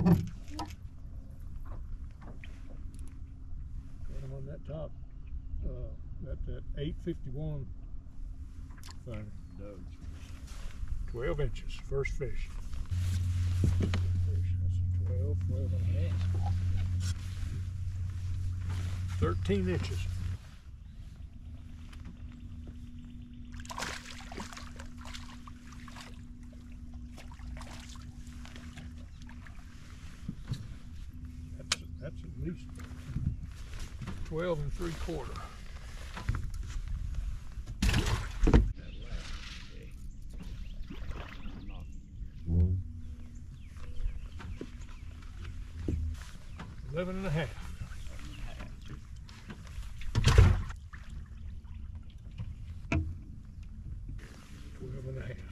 Got him on that top. That 851 thing. 12 inches, first fish. That's a 12, 12 and a half. 13 inches. That's at least 12 3/4. 11 and a half. 12 and a half.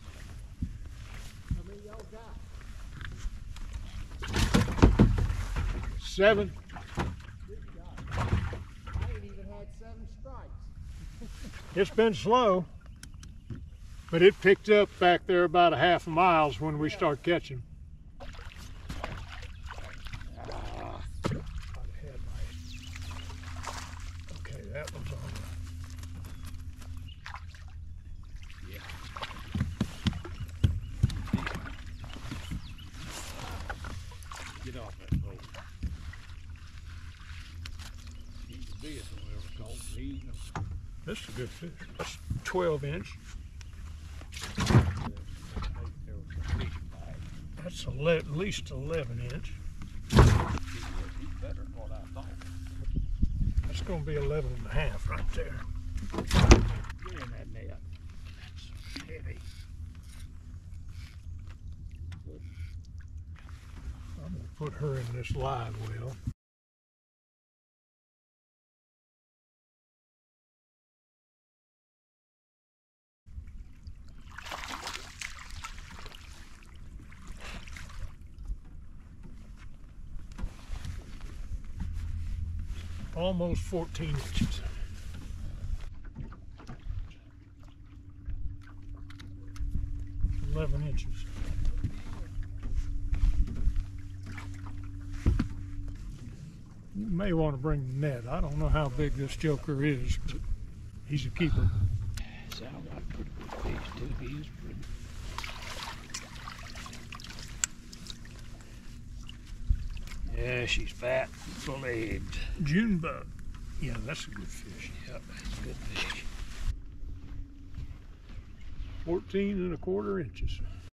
How many y'all got? 7. Good God. I ain't even had 7 strikes. It's been slow, but it picked up back there about a half a mile when we start catching. Okay, that one's on. Yeah. Get off that boat. He's the biggest one we ever caught. This is a good fish. That's 12 inch. That's at least 11 inch. He's better than what I thought. That's going to be 11 and a half right there. Get in that net. That's heavy. I'm going to put her in this live well. Almost 14 inches. $11 inches. You may want to bring the net. I don't know how big this joker is, but he's a keeper. Sounds like a pretty good fish too. He is pretty. Yeah, she's fat, full eggs. June bug. Yeah, that's a good fish. Yep, that's a good fish. 14 1/4 inches.